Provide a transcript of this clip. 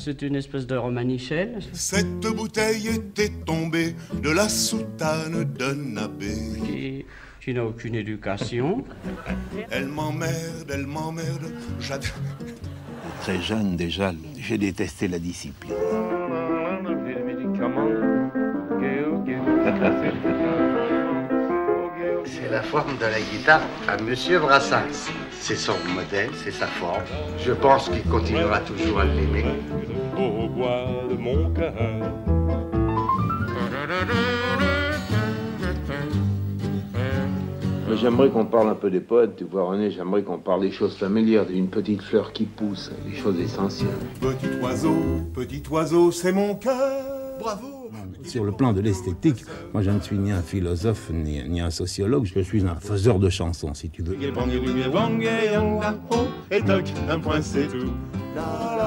c'est une espèce de romanichel. Cette bouteille était tombée de la soutane d'un abbé. Qui n'a aucune éducation. Elle m'emmerde, Très jeune déjà, j'ai détesté la discipline. C'est la forme de la guitare à Monsieur Brassens. C'est son modèle, c'est sa forme. Je pense qu'il continuera toujours à l'aimer. Au bois de mon cœur. J'aimerais qu'on parle un peu des poètes, tu vois René, j'aimerais qu'on parle des choses familières, d'une petite fleur qui pousse, des choses essentielles. Petit oiseau, c'est mon cœur. Bravo. Sur le plan de l'esthétique, moi je ne suis ni un philosophe ni un sociologue, je suis un faiseur de chansons si tu veux. Et toc, un point c'est tout.